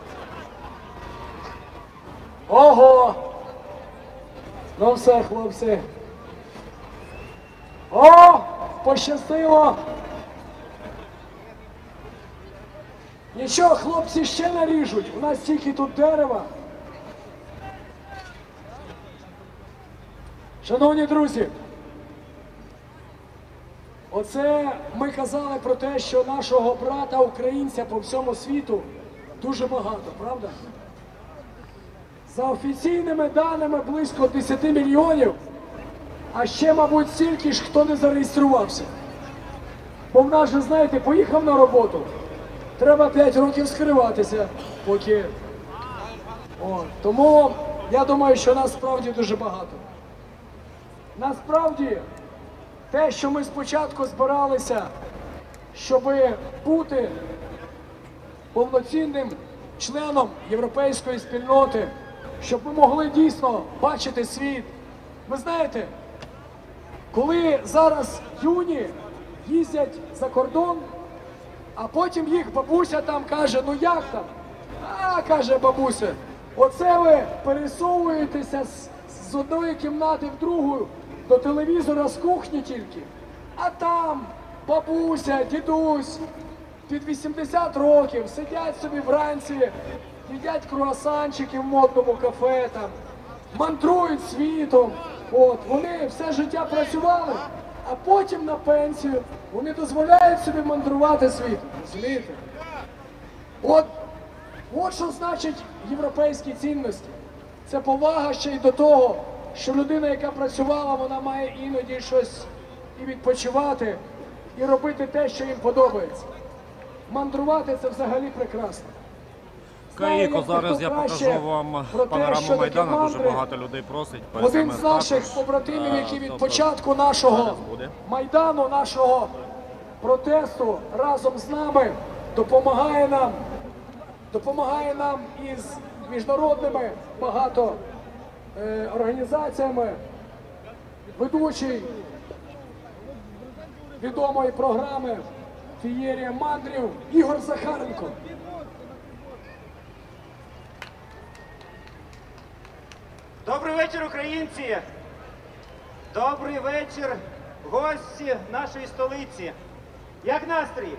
Ого! Ну все, хлопці. О! Пощастило! Нічого, хлопці ще наріжуть. У нас тільки тут дерева. Шановні друзі, оце ми казали про те, що нашого брата українця по всьому світу дуже багато, правда? За офіційними даними близько десять мільйонів, а ще, мабуть, стільки ж, хто не зареєструвався. Бо в нас же, знаєте, поїхав на роботу, треба п'ять років скриватися, поки... О, тому я думаю, що нас справді дуже багато. Насправді, те, що ми спочатку збиралися, щоб бути повноцінним членом європейської спільноти, щоб ми могли дійсно бачити світ. Ви знаєте, коли зараз юні їздять за кордон, а потім їх бабуся там каже, ну як там? А, каже бабуся, оце ви пересовуєтеся з, з одної кімнати в другу, до телевізора з кухні тільки, а там бабуся, дідусь, під вісімдесят років, сидять собі вранці, їдять круасанчики в модному кафе, там, мандрують світом. От, вони все життя працювали, а потім на пенсію вони дозволяють собі мандрувати світом. Розумієте? От, от що значить європейські цінності. Це повага ще й до того, що людина, яка працювала, вона має іноді щось і відпочивати, і робити те, що їм подобається. Мандрувати – це взагалі прекрасно. Каїко, зараз я покажу вам панораму Майдану, дуже багато людей просить. Один з наших побратимів, який від початку нашого Майдану, нашого протесту разом з нами допомагає нам, допомагає нам із міжнародними багато е, організаціями, ведучий відомої програми «Фієрія мандрів» Ігор Захаренко. Добрий вечір, українці! Добрий вечір, гості нашої столиці! Як настрій?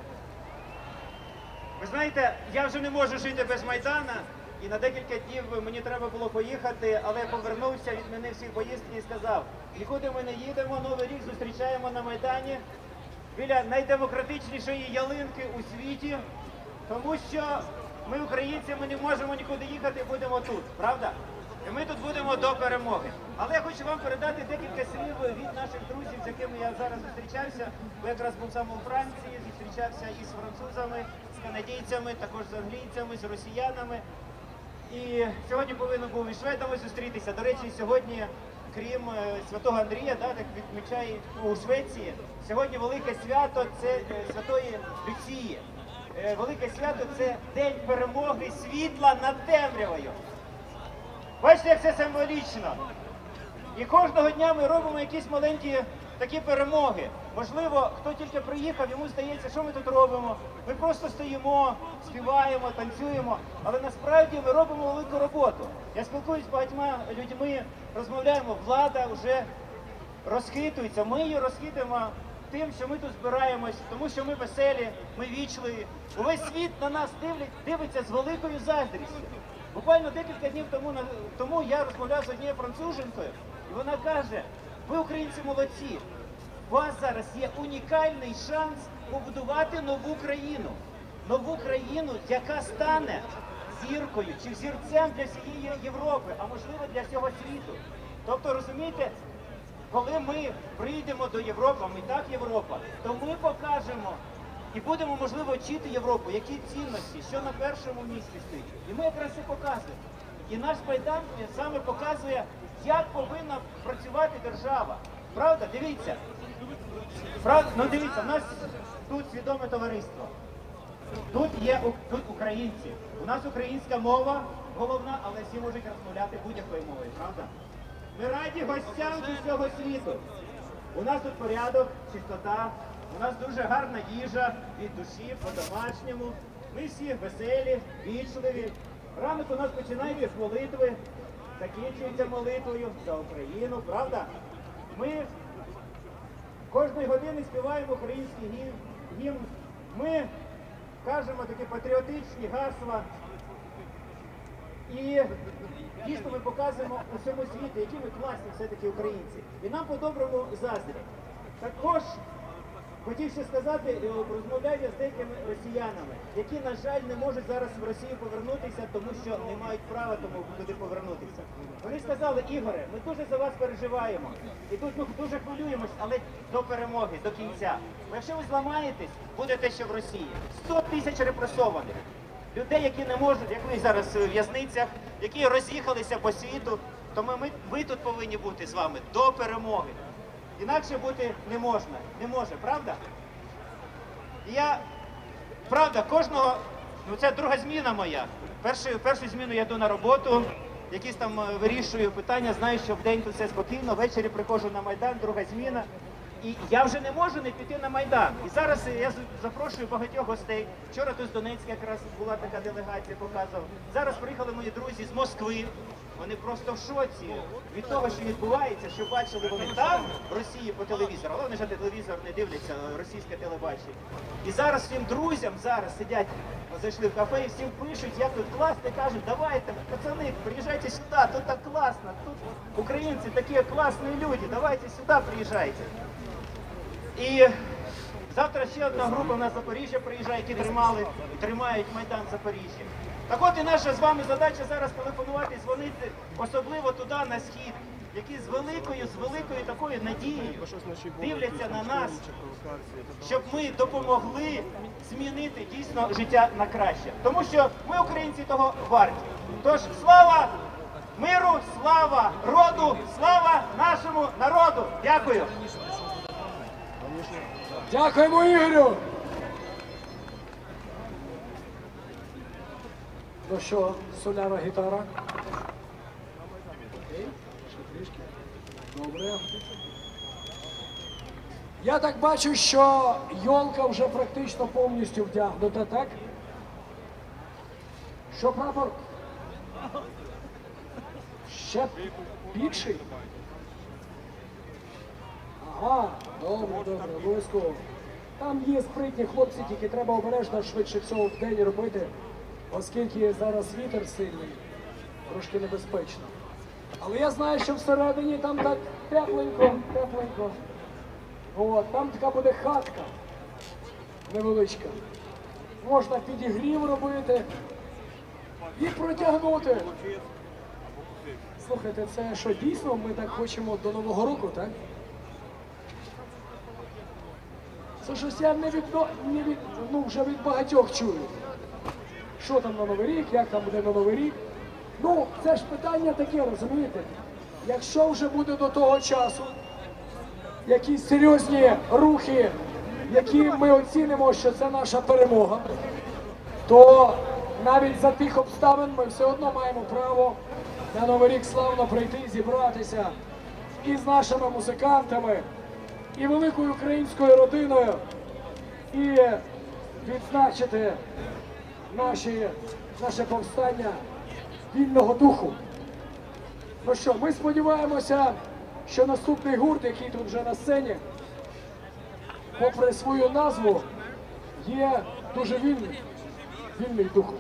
Ви знаєте, я вже не можу жити без Майдана, і на декілька днів мені треба було поїхати, але я повернувся, відмінив всі поїздки і сказав, нікуди ми не їдемо, Новий рік зустрічаємо на Майдані біля найдемократичнішої ялинки у світі, тому що ми, українці, ми не можемо нікуди їхати, будемо тут, правда? І ми тут будемо до перемоги. Але я хочу вам передати декілька слів від наших друзів, з якими я зараз зустрічався. Бо якраз був саме у Франції, зустрічався із французами, з канадійцями, також з англійцями, з росіянами. І сьогодні повинен був із шведами зустрітися. До речі, сьогодні, крім Святого Андрія, да, так відмічають у Швеції, сьогодні велике свято – це Святої Люції. Велике свято – це День перемоги світла над темрявою. Бачите, як це символічно. І кожного дня ми робимо якісь маленькі такі перемоги. Можливо, хто тільки приїхав, йому здається, що ми тут робимо. Ми просто стоїмо, співаємо, танцюємо, але насправді ми робимо велику роботу. Я спілкуюсь з багатьма людьми, розмовляємо, влада вже розхитується. Ми її розхитуємо тим, що ми тут збираємось, тому що ми веселі, ми вічливі. Увесь світ на нас дивиться з великою заздрістю. Буквально декілька днів тому, тому я розмовляв з однією француженкою, і вона каже, ви, українці, молодці, у вас зараз є унікальний шанс побудувати нову країну. Нову країну, яка стане зіркою чи взірцем для всієї Європи, а можливо для всього світу. Тобто, розумієте, коли ми прийдемо до Європи, ми так Європа, то ми покажемо і будемо, можливо, вчити Європу, які цінності, що на першому місці стоїть. І ми якраз це показуємо. І наш Майдан саме показує, як повинна працювати держава. Правда? Дивіться. Правда? Ну дивіться, в нас тут свідоме товариство. Тут є тут українці. У нас українська мова головна, але всі можуть розмовляти будь-якою мовою, правда? Ми раді гостям з усього світу. У нас тут порядок, чистота, У нас дуже гарна їжа від душі, по-домашньому. Ми всі веселі, вічливі. Ранок у нас починається з молитви, закінчується молитвою за Україну, правда? Ми кожної години співаємо український гімн. Ми кажемо такі патріотичні гасла. І дійсно ми показуємо усьому світу, які ми класні все-таки українці. І нам по-доброму заздрять. Також хотів ще сказати, розмовляю з деякими росіянами, які, на жаль, не можуть зараз в Росію повернутися, тому що не мають права тому туди повернутися. Вони сказали: Ігоре, ми дуже за вас переживаємо. І тут ми дуже хвилюємось, але до перемоги, до кінця. Бо якщо ви зламаєтесь, будете ще в Росії. сто тисяч репресованих. Людей, які не можуть, як ми зараз в в'язницях, які роз'їхалися по світу, тому ми, ви тут повинні бути з вами до перемоги. Інакше бути не можна, не може, правда? І я, правда, кожного, ну це друга зміна моя. Першу, першу зміну я йду на роботу, якісь там вирішую питання, знаю, що вдень тут все спокійно, ввечері приходжу на Майдан, друга зміна. І я вже не можу не піти на Майдан. І зараз я запрошую багатьох гостей. Вчора тут з Донецька якраз була така делегація, показував. Зараз приїхали мої друзі з Москви. Вони просто в шоці від того, що відбувається, що бачили вони там, в Росії, по телевізору. Але вони ж телевізор не дивляться, російське телебачення. І зараз всім друзям зараз сидять, зайшли в кафе і всім пишуть, як тут класно, і кажуть: давайте, пацани, приїжджайте сюди, тут так класно, тут українці такі класні люди, давайте сюди приїжджайте. І завтра ще одна група на Запоріжжя приїжджає, які тримали, тримають Майдан Запоріжжя. Так от і наша з вами задача зараз телефонувати, дзвонити, особливо туди, на схід, які з великою, з великою такою надією дивляться на нас, щоб ми допомогли змінити дійсно життя на краще. Тому що ми, українці, того варті. Тож слава миру, слава роду, слава нашому народу! Дякую! Дякуємо, Ігорю! Ну що, соляна гітара? Окей, ще трішки. Добре. Я так бачу, що йолка вже практично повністю вдягнута, так? Що, прапор? Ще більший? Ага, добре, добре, обов'язково. Там є спритні хлопці, тільки треба обережно швидше всього в день робити, оскільки зараз вітер сильний, трошки небезпечно. Але я знаю, що всередині там так тепленько, тепленько. От, там така буде хатка невеличка. Можна підігрів робити і протягнути. Слухайте, це що, дійсно ми так хочемо до Нового року, так? Це щось я не від, не від, ну, вже від багатьох чую. Що там на Новий рік, як там буде на Новий рік. Ну, це ж питання таке, розумієте? Якщо вже буде до того часу якісь серйозні рухи, які ми оцінимо, що це наша перемога, то навіть за тих обставин ми все одно маємо право на Новий рік славно прийти, зібратися і з нашими музикантами, і великою українською родиною, і відзначити наші, наше повстання вільного духу. Ну що, ми сподіваємося, що наступний гурт, який тут вже на сцені, попри свою назву, є дуже вільним, вільний духом.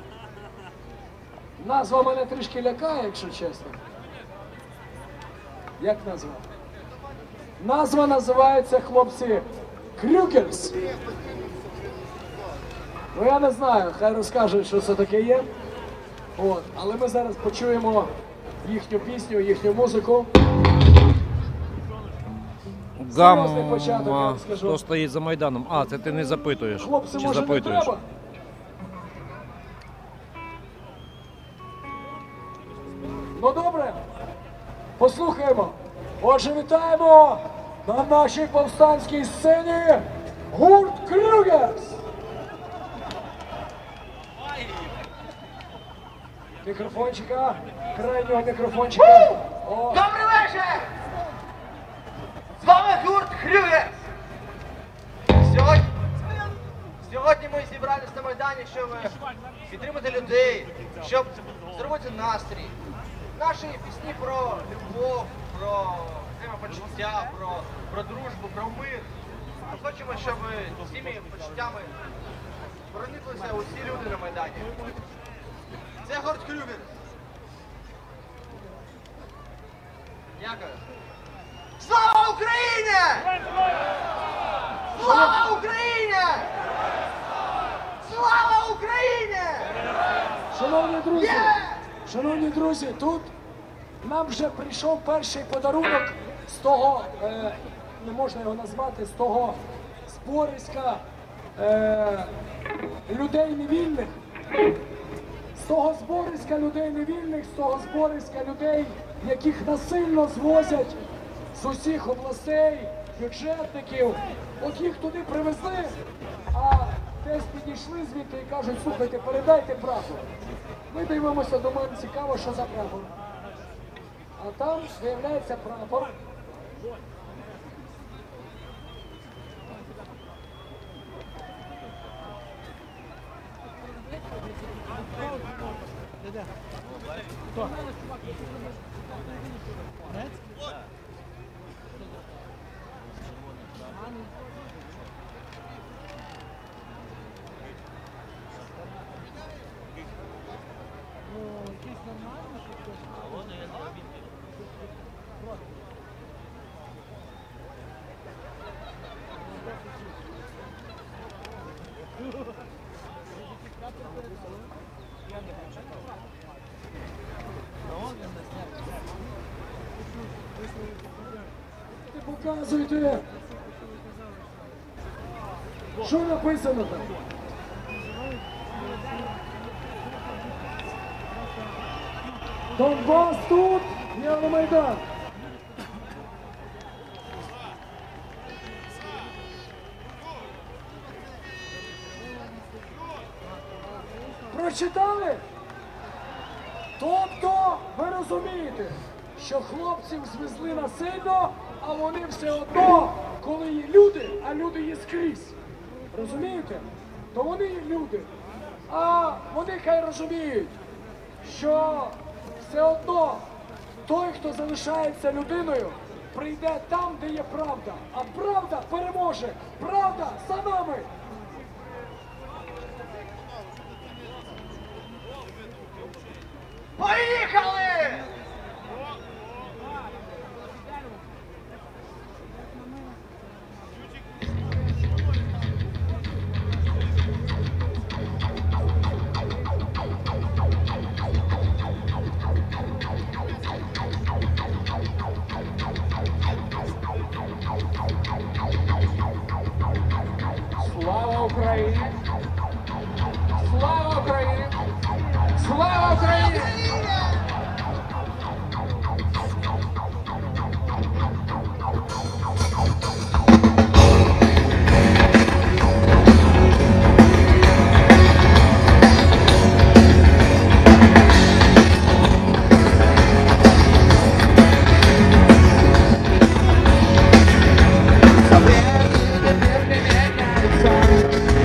Назва мене трішки лякає, якщо чесно. Як назва? Назва називається, хлопці, Крюгерс. Ну я не знаю, хай розкажуть, що це таке є. От. Але ми зараз почуємо їхню пісню, їхню музику. Серйозний початок, я вам Гамма, скажу. хто стоїть за Майданом? А, це ти не запитуєш. Хлопці, Чи може не запитуєш? треба? Ну добре, послухаємо. Отже, вітаємо на нашій повстанській сцені гурт Крюгерс. Мікрофончика, крайнього мікрофончика. О. Добрий вечір! З вами гурт Крюгерс! Сьогодні ми зібралися на Майдані, щоб підтримати людей, щоб зробити настрій. Наші пісні про любов, про взаємопочуття, про, про дружбу, про мир. Ми хочемо, щоб цими почуттями прониклися усі люди на Майдані. Це гурт Крюгер. Дякую. Слава Україні! Слава Україні! Слава Україні! Шановні друзі, Yeah! шановні друзі, тут нам вже прийшов перший подарунок з того, е, не можна його назвати, з того збориська е, людей невільних. З того збориська людей невільних, з того збориська людей, яких насильно звозять з усіх областей, бюджетників. От їх туди привезли, а десь підійшли звідти і кажуть, слухайте, передайте прапор. Ми дивимося, до мене цікаво, що за прапор. А там виявляється прапор. Показуйте, що написано там. Донбас тут, Євромайдан. Прочитали? Тобто ви розумієте, що хлопців звезли насильно, а вони все одно, коли є люди, а люди є скрізь. Розумієте? То вони є люди. А вони хай розуміють, що все одно той, хто залишається людиною, прийде там, де є правда. А правда переможе. Правда за нами. Поїхали! Слава Україні! Слава Україні! Слава Україні!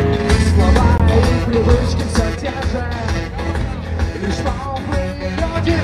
Привычки все те же, лишь новые люди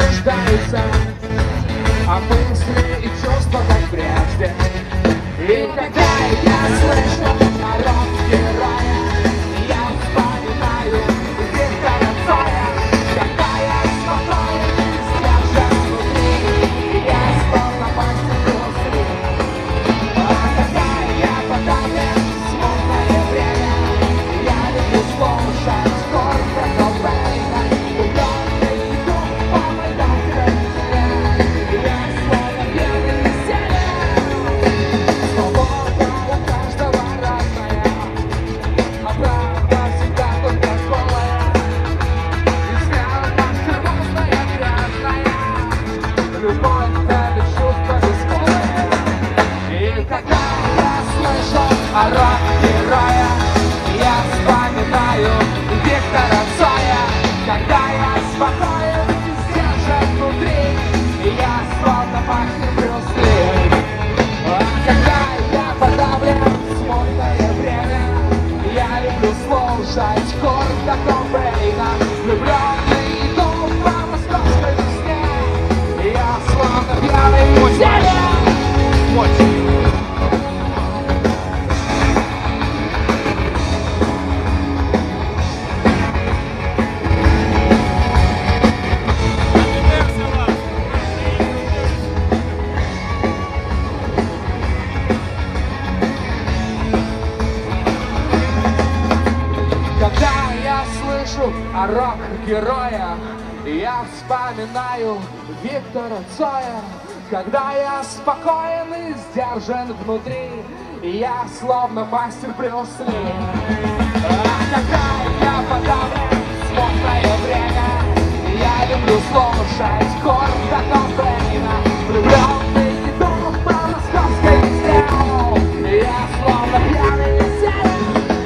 поют о рок-героях. Я вспоминаю Виктора Цоя, когда я спокоен и сдержан внутри, я словно мастер Брюс Ли. А когда я подавлен смутное время, я люблю слушать Корн Колтрейна. Влюбленный дух по московской стрелу, я словно пьяный зелень.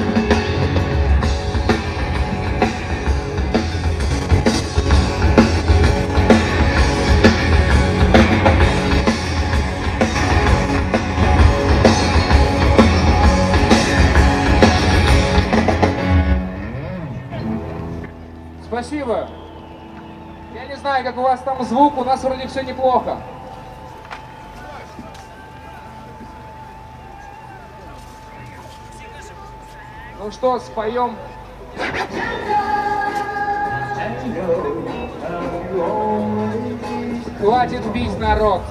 Спасибо. Я не знаю, как у вас там звук, у нас вроде все неплохо. Ну что, споем. Хватит бить народ.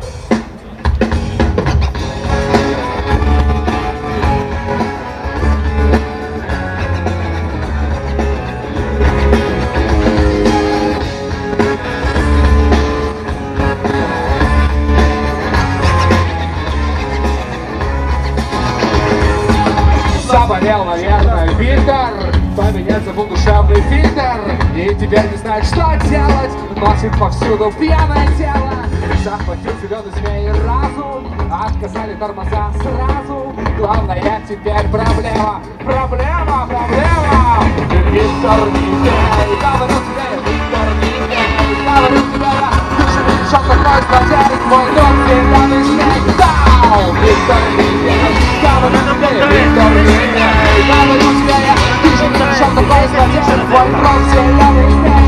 Заболел, наверное, Виктор, поменять забыл душевный фильтр, и теперь не знает, что делать, носит повсюду пьяное тело. Захватил зеленый змей разум, отказали тормоза сразу. Главная теперь проблема, проблема, проблема. Виктор, не верь, говорю тебе, Виктор, не верь, говорю тебе, ты что такой злодей, твой дом зеленый змей. Дау, Виктор, не верь, говорю тебе, Виктор, не верь, говорю тебе, ты что такой злодей, твой дом зеленый змей.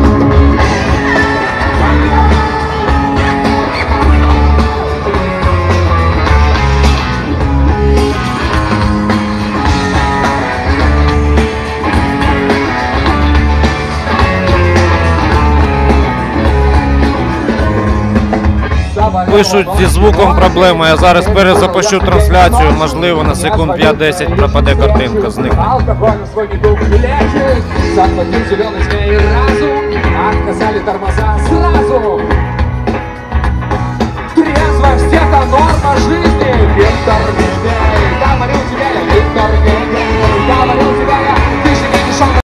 Пишуть, зі звуком проблема. Я зараз перезапущу трансляцію, можливо, на секунд п'ять-десять пропаде картинка, зникне. Алкоголь свой недуг не лечит, захватил зеленый змей разум, отказали тормоза сразу. Трезвость — это норма жизни, Виктор.